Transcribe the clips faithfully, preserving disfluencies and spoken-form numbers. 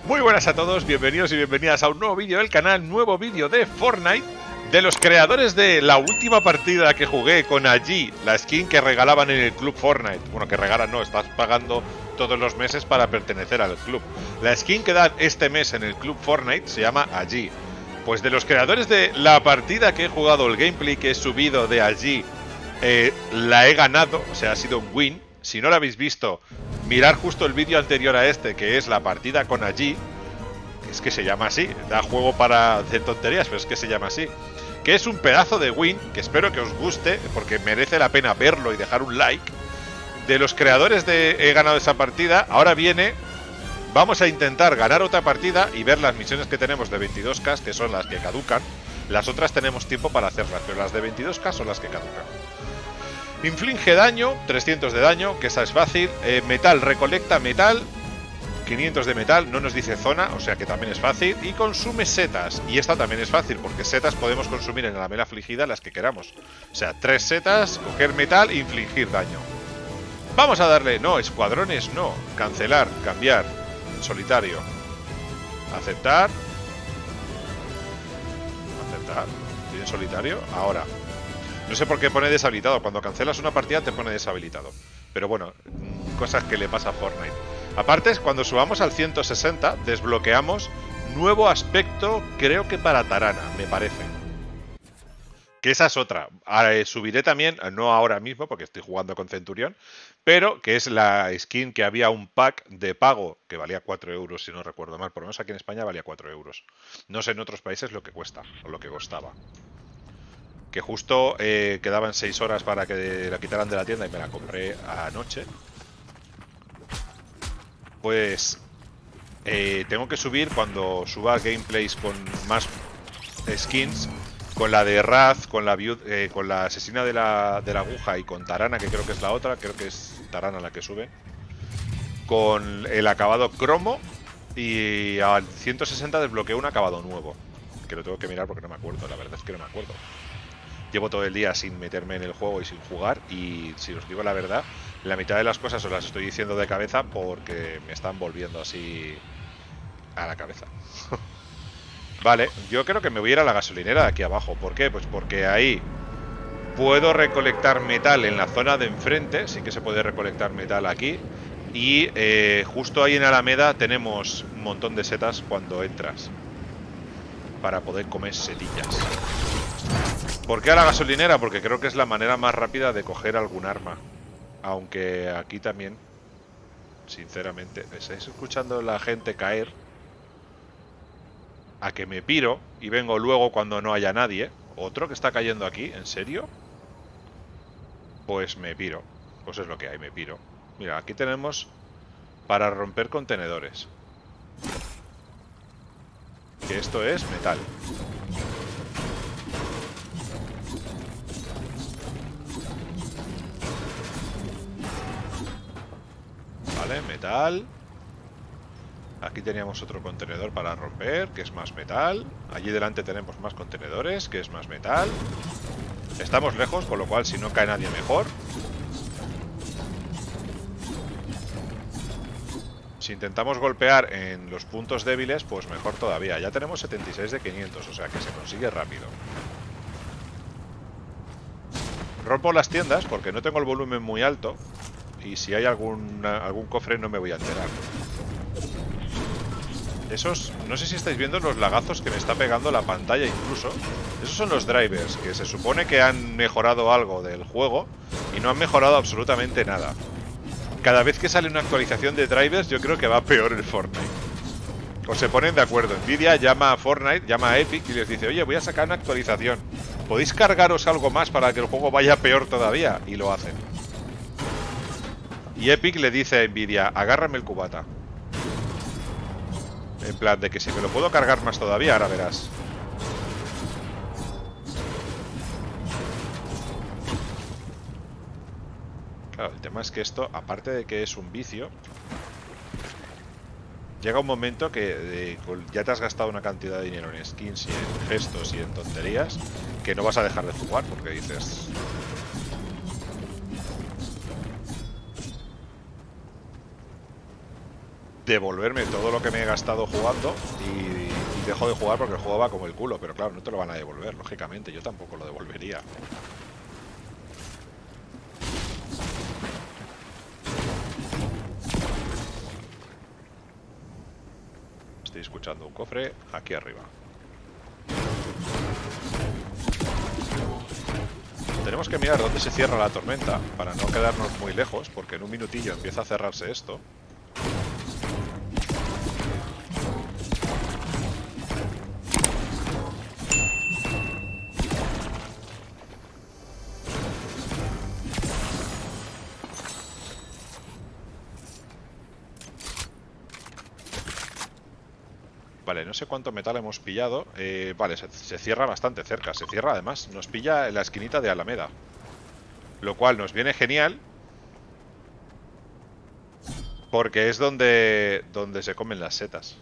Muy buenas a todos, bienvenidos y bienvenidas a un nuevo vídeo del canal, nuevo vídeo de Fortnite, de los creadores de la última partida que jugué con Allí, la skin que regalaban en el club Fortnite. Bueno, que regalan no, estás pagando todos los meses para pertenecer al club. La skin que dan este mes en el club Fortnite se llama Allí. Pues de los creadores de la partida que he jugado, el gameplay que he subido de Allí, eh, la he ganado, o sea, ha sido un win. Si no lo habéis visto, mirar justo el vídeo anterior a este, que es la partida con Allí. Es que se llama así, da juego para hacer tonterías, pero es que se llama así. Que es un pedazo de win, que espero que os guste, porque merece la pena verlo y dejar un like. De los creadores de he ganado esa partida, ahora viene, vamos a intentar ganar otra partida y ver las misiones que tenemos de veintidós K, que son las que caducan. Las otras tenemos tiempo para hacerlas, pero las de veintidós K son las que caducan. Inflige daño, trescientos de daño, que esa es fácil. Eh, metal, recolecta metal, quinientos de metal, no nos dice zona, o sea que también es fácil. Y consume setas, y esta también es fácil, porque setas podemos consumir en la mela afligida las que queramos. O sea, tres setas, coger metal e infligir daño. Vamos a darle, no, escuadrones no, cancelar, cambiar, solitario, aceptar, aceptar, ¿tiene solitario? Ahora. No sé por qué pone deshabilitado. Cuando cancelas una partida te pone deshabilitado. Pero bueno, cosas que le pasa a Fortnite. Aparte, cuando subamos al ciento sesenta, desbloqueamos nuevo aspecto, creo que para Tarana, me parece. Que esa es otra. Ahora, eh, subiré también, no ahora mismo, porque estoy jugando con Centurión, pero que es la skin que había un pack de pago, que valía cuatro euros, si no recuerdo mal. Por lo menos aquí en España valía cuatro euros. No sé en otros países lo que cuesta, o lo que costaba. Que justo eh, quedaban seis horas para que la quitaran de la tienda y me la compré anoche. Pues eh, tengo que subir cuando suba gameplays con más skins, con la de Raz, con la, eh, con la asesina de la, de la aguja y con Tarana, que creo que es la otra, creo que es Tarana la que sube, con el acabado cromo, y al ciento sesenta desbloqueo un acabado nuevo, que lo tengo que mirar porque no me acuerdo, la verdad es que no me acuerdo. Llevo todo el día sin meterme en el juego y sin jugar, y si os digo la verdad, la mitad de las cosas os las estoy diciendo de cabeza porque me están volviendo así a la cabeza. Vale, yo creo que me voy a ir a la gasolinera de aquí abajo. ¿Por qué? Pues porque ahí puedo recolectar metal en la zona de enfrente, sí que se puede recolectar metal aquí. Y eh, justo ahí en Alameda tenemos un montón de setas cuando entras, para poder comer setillas. ¿Por qué a la gasolinera? Porque creo que es la manera más rápida de coger algún arma. Aunque aquí también, sinceramente, ¿estáis escuchando la gente caer? A que me piro y vengo luego cuando no haya nadie. ¿Otro que está cayendo aquí? ¿En serio? Pues me piro. Pues es lo que hay, me piro. Mira, aquí tenemos para romper contenedores. Que esto es metal. Vale, metal. Aquí teníamos otro contenedor para romper, que es más metal. Allí delante tenemos más contenedores, que es más metal. Estamos lejos, con lo cual si no cae nadie mejor. Si intentamos golpear en los puntos débiles, pues mejor todavía. Ya tenemos setenta y seis de quinientos, o sea que se consigue rápido. Rompo las tiendas porque no tengo el volumen muy alto. Y si hay algún, algún cofre no me voy a enterar. Esos, no sé si estáis viendo los lagazos que me está pegando la pantalla incluso. Esos son los drivers, que se supone que han mejorado algo del juego y no han mejorado absolutamente nada. Cada vez que sale una actualización de drivers yo creo que va peor el Fortnite. O se ponen de acuerdo. Nvidia llama a Fortnite, llama a Epic y les dice: oye, voy a sacar una actualización. ¿Podéis cargaros algo más para que el juego vaya peor todavía? Y lo hacen. Y Epic le dice a Nvidia: agárrame el cubata. En plan de que si me lo puedo cargar más todavía, ahora verás. Claro, el tema es que esto, aparte de que es un vicio, llega un momento que eh, ya te has gastado una cantidad de dinero en skins y en gestos y en tonterías, que no vas a dejar de jugar porque dices... devolverme todo lo que me he gastado jugando y, y dejo de jugar porque el juego va como el culo. Pero claro, no te lo van a devolver, lógicamente. Yo tampoco lo devolvería. Estoy escuchando un cofre aquí arriba. Tenemos que mirar dónde se cierra la tormenta para no quedarnos muy lejos, porque en un minutillo empieza a cerrarse esto. Vale, no sé cuánto metal hemos pillado. Eh, vale, se, se cierra bastante cerca. Se cierra además, nos pilla en la esquinita de Alameda. Lo cual nos viene genial. Porque es donde, donde se comen las setas.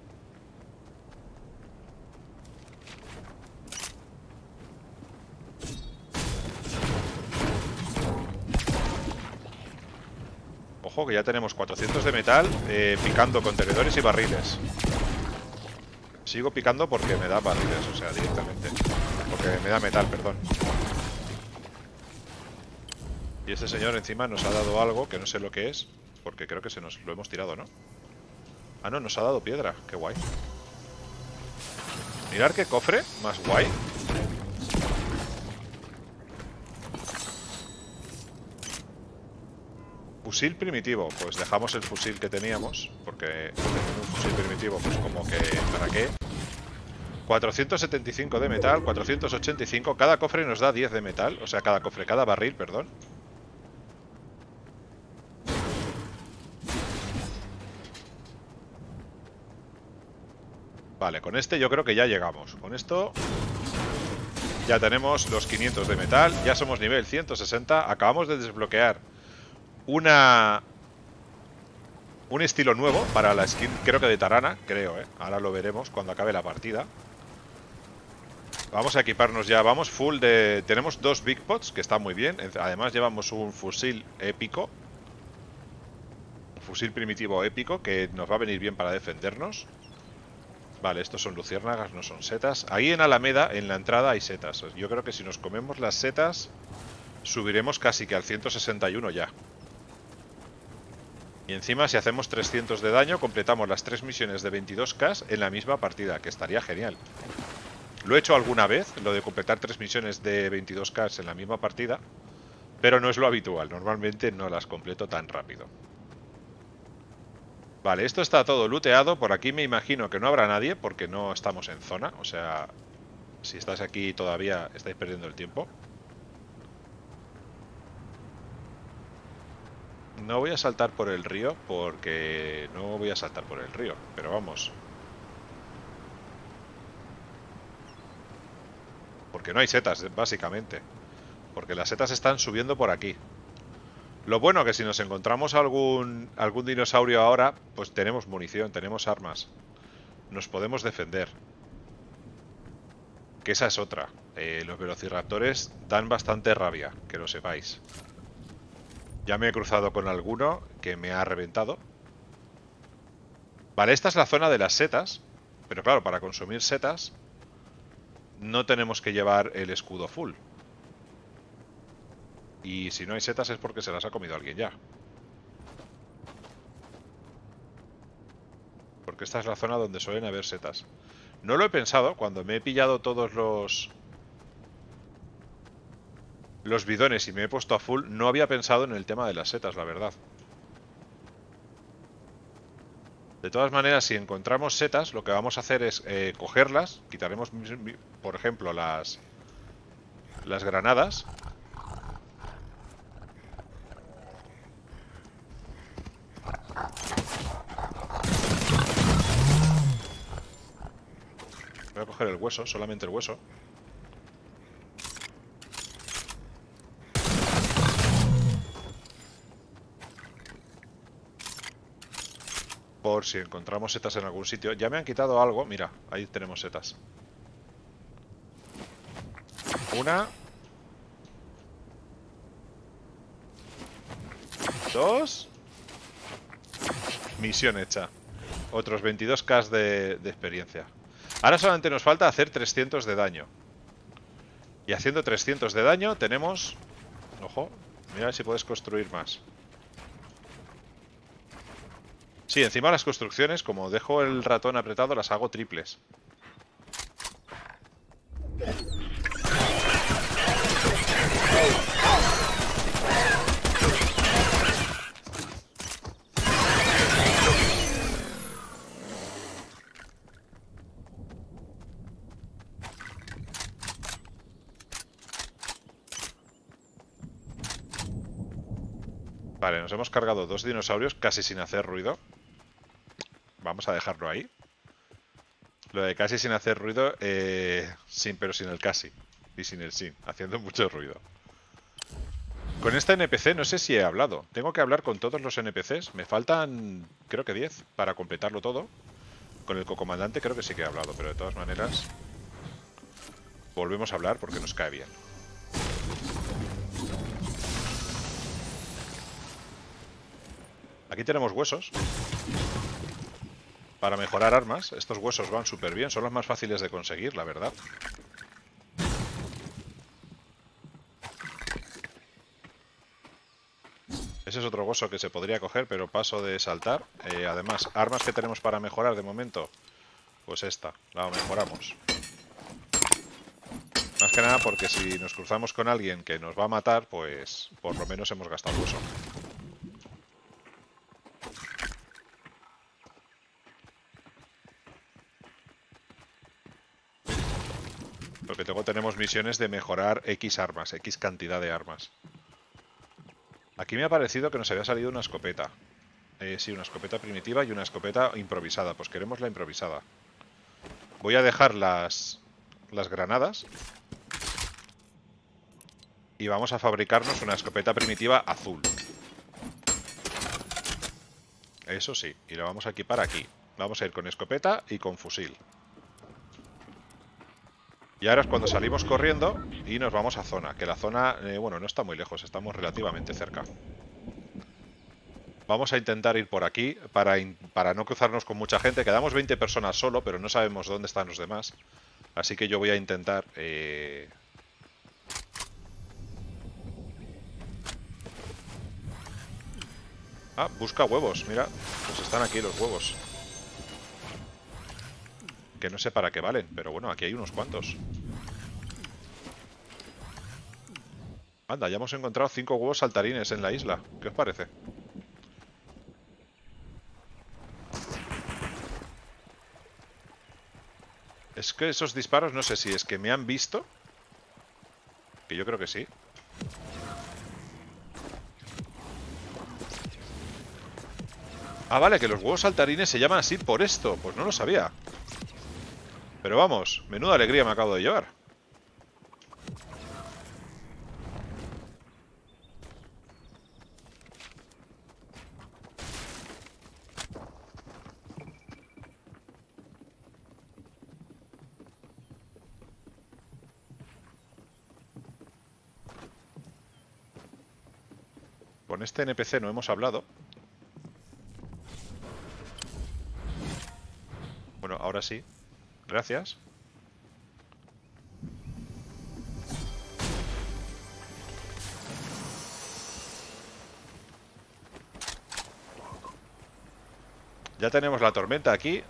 Ojo que ya tenemos cuatrocientos de metal eh, picando contenedores y barriles. Sigo picando porque me da barriles, o sea, directamente. Porque me da metal, perdón. Y este señor encima nos ha dado algo que no sé lo que es. Porque creo que se nos lo hemos tirado, ¿no? Ah, no, nos ha dado piedra. Qué guay. Mirad qué cofre más guay. Fusil primitivo. Pues dejamos el fusil que teníamos. Porque teniendo un fusil primitivo, pues como que... ¿para qué? cuatrocientos setenta y cinco de metal, cuatrocientos ochenta y cinco. Cada cofre nos da diez de metal. O sea, cada cofre, cada barril, perdón. Vale, con este yo creo que ya llegamos. Con esto ya tenemos los quinientos de metal. Ya somos nivel ciento sesenta. Acabamos de desbloquear una... un estilo nuevo para la skin, creo que de Tarana. Creo, ¿eh? Ahora lo veremos cuando acabe la partida. Vamos a equiparnos ya. Vamos full de... Tenemos dos Big Pots, que está muy bien. Además llevamos un fusil épico. Un fusil primitivo épico, que nos va a venir bien para defendernos. Vale, estos son luciérnagas, no son setas. Ahí en Alameda, en la entrada, hay setas. Yo creo que si nos comemos las setas, subiremos casi que al ciento sesenta y uno ya. Y encima, si hacemos trescientos de daño, completamos las tres misiones de veintidós K en la misma partida, que estaría genial. Lo he hecho alguna vez, lo de completar tres misiones de veintidós K en la misma partida, pero no es lo habitual. Normalmente no las completo tan rápido. Vale, esto está todo looteado. Por aquí me imagino que no habrá nadie porque no estamos en zona. O sea, si estás aquí todavía estáis perdiendo el tiempo. No voy a saltar por el río porque no voy a saltar por el río. Pero vamos. Porque no hay setas, básicamente. Porque las setas están subiendo por aquí. Lo bueno que si nos encontramos algún algún dinosaurio ahora, pues tenemos munición, tenemos armas. Nos podemos defender. Que esa es otra. Eh, los velociraptores dan bastante rabia, que lo sepáis. Ya me he cruzado con alguno que me ha reventado. Vale, esta es la zona de las setas. Pero claro, para consumir setas no tenemos que llevar el escudo full. Y si no hay setas es porque se las ha comido alguien ya. Porque esta es la zona donde suelen haber setas. No lo he pensado cuando me he pillado todos los... los bidones y me he puesto a full. No había pensado en el tema de las setas, la verdad. De todas maneras, si encontramos setas, lo que vamos a hacer es eh, cogerlas. Quitaremos, por ejemplo, las... las granadas. Voy a coger el hueso, solamente el hueso. Por si encontramos setas en algún sitio. Ya me han quitado algo. Mira, ahí tenemos setas. Una. Dos. Misión hecha. Otros veintidós K de, de experiencia. Ahora solamente nos falta hacer trescientos de daño. Y haciendo trescientos de daño tenemos... Ojo, mira si puedes construir más. Sí, encima las construcciones, como dejo el ratón apretado, las hago triples. Vale, nos hemos cargado dos dinosaurios casi sin hacer ruido. Vamos a dejarlo ahí. Lo de casi sin hacer ruido, eh, sin, pero sin el casi. Y sin el sin, haciendo mucho ruido. Con esta N P C no sé si he hablado. Tengo que hablar con todos los N P Cs. Me faltan, creo que diez para completarlo todo. Con el cocomandante creo que sí que he hablado, pero de todas maneras... Volvemos a hablar porque nos cae bien. Aquí tenemos huesos. Para mejorar armas. Estos huesos van súper bien. Son los más fáciles de conseguir, la verdad. Ese es otro hueso que se podría coger, pero paso de saltar. Eh, además, armas que tenemos para mejorar de momento. Pues esta, la mejoramos. Más que nada porque si nos cruzamos con alguien que nos va a matar, pues por lo menos hemos gastado hueso. Porque luego tenemos misiones de mejorar X armas, X cantidad de armas. Aquí me ha parecido que nos había salido una escopeta. Eh, sí, una escopeta primitiva y una escopeta improvisada. Pues queremos la improvisada. Voy a dejar las, las granadas. Y vamos a fabricarnos una escopeta primitiva azul. Eso sí, y lo vamos a equipar aquí. Vamos a ir con escopeta y con fusil. Y ahora es cuando salimos corriendo y nos vamos a zona. Que la zona, eh, bueno, no está muy lejos, estamos relativamente cerca. Vamos a intentar ir por aquí para, in, para no cruzarnos con mucha gente. Quedamos veinte personas solo, pero no sabemos dónde están los demás. Así que yo voy a intentar... Eh... Ah, busca huevos, mira. Pues están aquí los huevos. Que no sé para qué valen, pero bueno, aquí hay unos cuantos. Anda, ya hemos encontrado cinco huevos saltarines en la isla. ¿Qué os parece? Es que esos disparos no sé si es que me han visto. Que yo creo que sí. Ah, vale, que los huevos saltarines se llaman así por esto. Pues no lo sabía. Pero vamos, menuda alegría me acabo de llevar. Con este N P C no hemos hablado. Bueno, ahora sí. Gracias. Ya tenemos la tormenta aquí.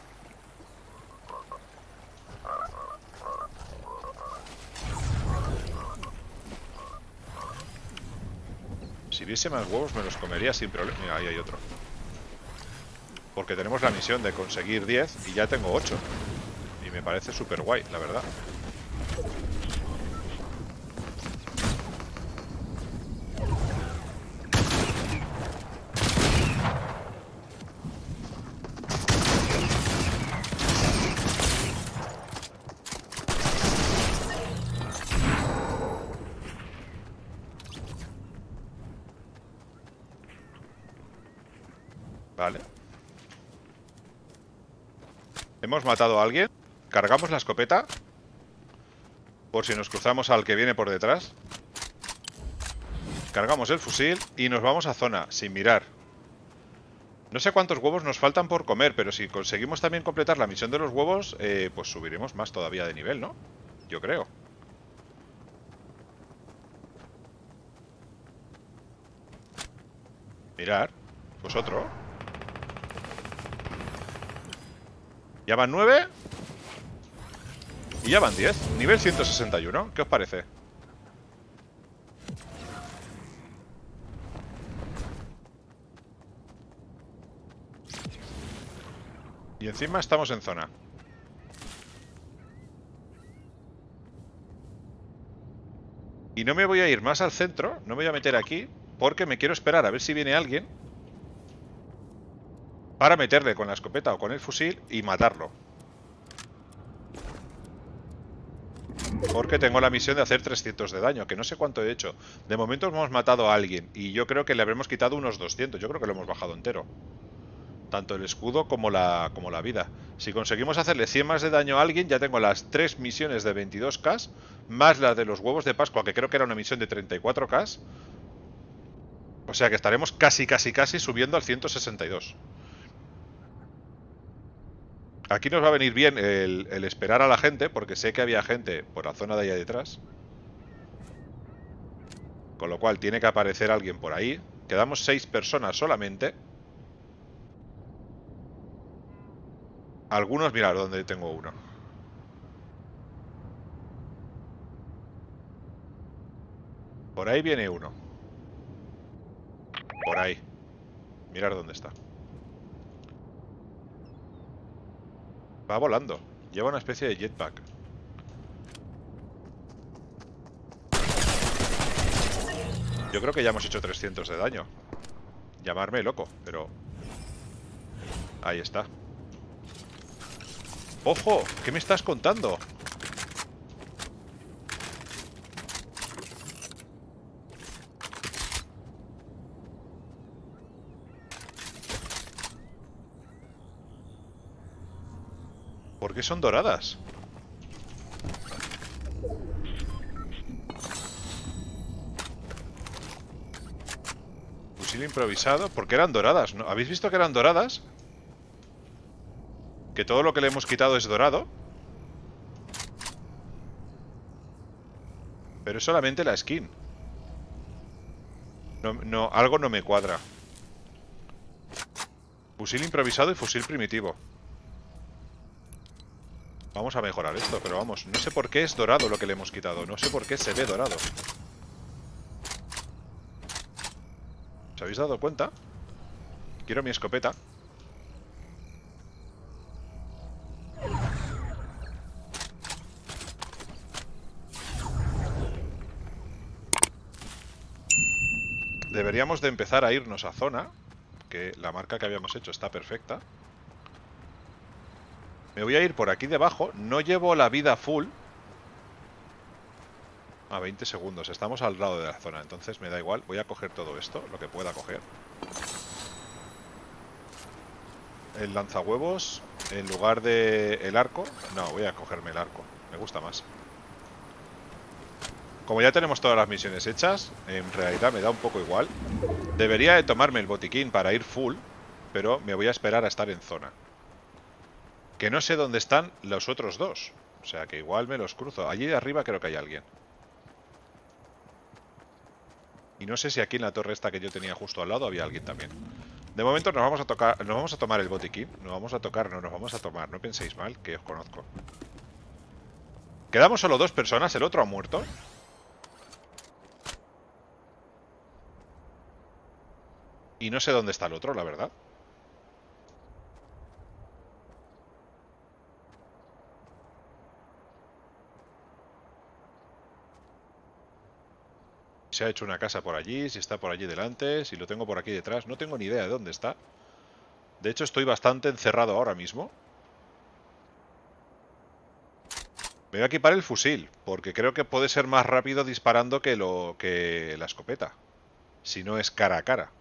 Si viese más huevos me los comería sin problema. Mira, ahí hay otro. Porque tenemos la misión de conseguir diez y ya tengo ocho. Y me parece súper guay, la verdad. Vale. Hemos matado a alguien. Cargamos la escopeta. Por si nos cruzamos al que viene por detrás. Cargamos el fusil y nos vamos a zona, sin mirar. No sé cuántos huevos nos faltan por comer, pero si conseguimos también completar la misión de los huevos, eh, pues subiremos más todavía de nivel, ¿no? Yo creo. Mirad, pues otro. Ya van nueve. Y ya van diez. Nivel ciento sesenta y uno. ¿Qué os parece? Y encima estamos en zona. Y no me voy a ir más al centro. No me voy a meter aquí. Porque me quiero esperar a ver si viene alguien para meterle con la escopeta o con el fusil y matarlo. Porque tengo la misión de hacer trescientos de daño, que no sé cuánto he hecho. De momento hemos matado a alguien y yo creo que le habremos quitado unos doscientos. Yo creo que lo hemos bajado entero. Tanto el escudo como la, como la vida. Si conseguimos hacerle cien más de daño a alguien, ya tengo las tres misiones de veintidós K, más la de los huevos de Pascua, que creo que era una misión de treinta y cuatro K. O sea que estaremos casi, casi, casi subiendo al ciento sesenta y dos. Aquí nos va a venir bien el, el esperar a la gente, porque sé que había gente por la zona de allá detrás. Con lo cual tiene que aparecer alguien por ahí. Quedamos seis personas solamente. Algunos, mirad donde tengo uno. Por ahí viene uno. Por ahí. Mirad dónde está. Va volando. Lleva una especie de jetpack. Yo creo que ya hemos hecho trescientos de daño. Llamarme loco, pero... ahí está. ¡Ojo! ¿Qué me estás contando? ¿Por qué son doradas? Fusil improvisado. ¿Por qué eran doradas? ¿No? ¿Habéis visto que eran doradas? Que todo lo que le hemos quitado es dorado. Pero es solamente la skin. No, no, algo no me cuadra. Fusil improvisado y fusil primitivo. Vamos a mejorar esto, pero vamos, no sé por qué es dorado lo que le hemos quitado. No sé por qué se ve dorado. ¿Os habéis dado cuenta? Quiero mi escopeta. Deberíamos de empezar a irnos a zona, que la marca que habíamos hecho está perfecta. Me voy a ir por aquí debajo. No llevo la vida full. A veinte segundos. Estamos al lado de la zona, entonces me da igual. Voy a coger todo esto, lo que pueda coger. El lanzahuevos en lugar de el arco. No, voy a cogerme el arco. Me gusta más. Como ya tenemos todas las misiones hechas, en realidad me da un poco igual. Debería de tomarme el botiquín para ir full, pero me voy a esperar a estar en zona. Que no sé dónde están los otros dos. O sea que igual me los cruzo. Allí arriba creo que hay alguien. Y no sé si aquí en la torre esta que yo tenía justo al lado había alguien también. De momento nos vamos a tocar, nos vamos a tomar el botiquín. Nos vamos a tocar, no nos vamos a tomar. No penséis mal, que os conozco. Quedamos solo dos personas, el otro ha muerto. Y no sé dónde está el otro, la verdad. Se ha hecho una casa por allí, si está por allí delante, si lo tengo por aquí detrás. No tengo ni idea de dónde está. De hecho, estoy bastante encerrado ahora mismo. Me voy a equipar el fusil, porque creo que puede ser más rápido disparando que, lo, que la escopeta. Si no es cara a cara.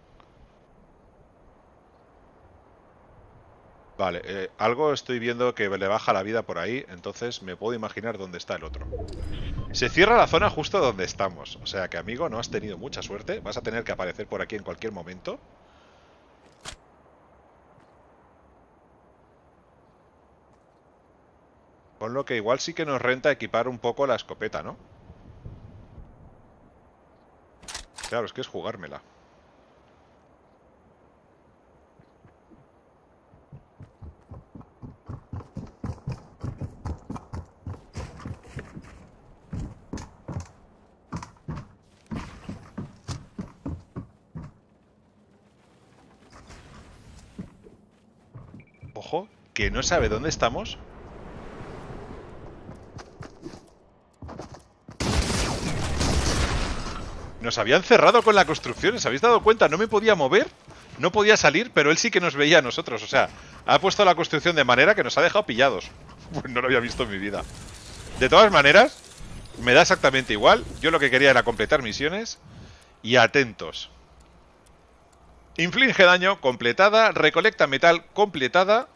Vale, eh, algo estoy viendo que le baja la vida por ahí, entonces me puedo imaginar dónde está el otro. Se cierra la zona justo donde estamos, o sea que, amigo, no has tenido mucha suerte. Vas a tener que aparecer por aquí en cualquier momento. Con lo que igual sí que nos renta equipar un poco la escopeta, ¿no? Claro, es que es jugármela. Ojo, que no sabe dónde estamos. Nos habían cerrado con la construcción, ¿os habéis dado cuenta? No me podía mover, no podía salir, pero él sí que nos veía a nosotros. O sea, ha puesto la construcción de manera que nos ha dejado pillados. Pues no lo había visto en mi vida. De todas maneras, me da exactamente igual. Yo lo que quería era completar misiones. Y atentos. Inflige daño, completada. Recolecta metal, completada.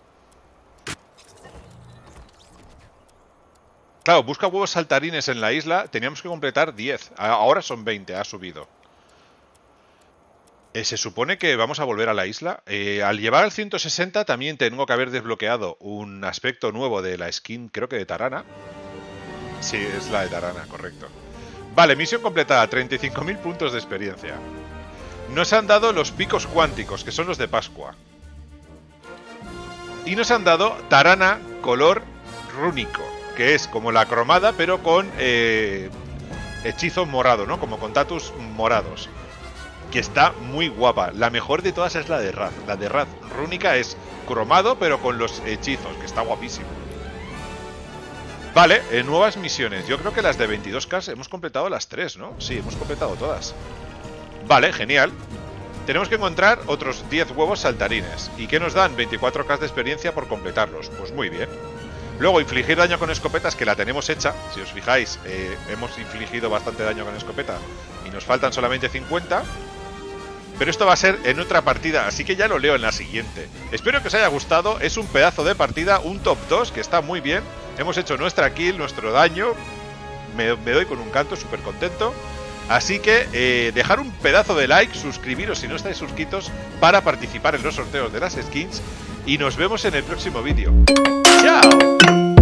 Claro, busca huevos saltarines en la isla. Teníamos que completar diez. Ahora son veinte, ha subido. Eh, se supone que vamos a volver a la isla. Eh, al llevar al ciento sesenta también tengo que haber desbloqueado un aspecto nuevo de la skin, creo que de Tarana. Sí, es la de Tarana, correcto. Vale, misión completada, treinta y cinco mil puntos de experiencia. Nos han dado los picos cuánticos, que son los de Pascua. Y nos han dado Tarana color rúnico, que es como la cromada, pero con eh, hechizo morado, ¿no? Como con tatus morados. Que está muy guapa. La mejor de todas es la de Raz. La de Raz rúnica es cromado, pero con los hechizos, que está guapísimo. Vale, eh, nuevas misiones. Yo creo que las de veintidós K hemos completado las tres, ¿no? Sí, hemos completado todas. Vale, genial. Tenemos que encontrar otros diez huevos saltarines. ¿Y qué nos dan? veinticuatro K de experiencia por completarlos. Pues muy bien. Luego, infligir daño con escopetas, que la tenemos hecha. Si os fijáis, eh, hemos infligido bastante daño con escopeta y nos faltan solamente cincuenta. Pero esto va a ser en otra partida, así que ya lo leo en la siguiente. Espero que os haya gustado, es un pedazo de partida, un top dos que está muy bien. Hemos hecho nuestra kill, nuestro daño. Me, me doy con un canto, súper contento. Así que eh, dejar un pedazo de like, suscribiros si no estáis suscritos para participar en los sorteos de las skins. Y nos vemos en el próximo vídeo. ¡Chao!